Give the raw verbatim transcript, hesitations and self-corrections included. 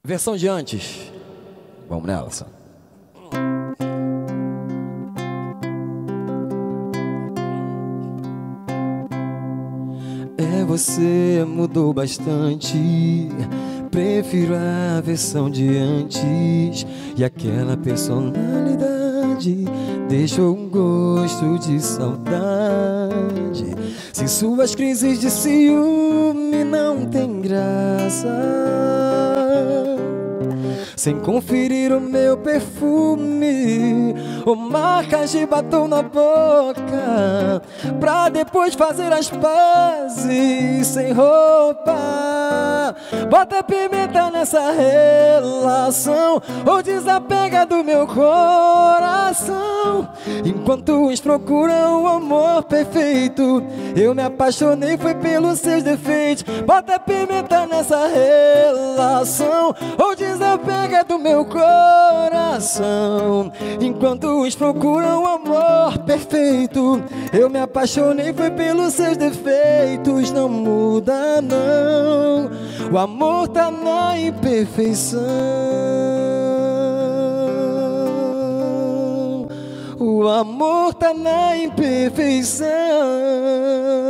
Versão de antes. Vamos nela, Sam. É, você mudou bastante. Prefiro a versão de antes. E aquela personalidade deixou um gosto de saudade. Sem suas crises de ciúme não tem graça. Sem conferir o meu perfume ou marcas de batom na boca, pra depois fazer as pazes sem roupa. Bota pimenta nessa relação ou desapega do meu coração. Enquanto uns procuram o amor perfeito, eu me apaixonei foi pelos seus defeitos. Bota pimenta nessa relação ou desapega do meu coração. Enquanto uns procuram o amor perfeito, eu me apaixonei foi pelos seus defeitos. Não muda não, o amor tá na imperfeição. O amor tá na imperfeição.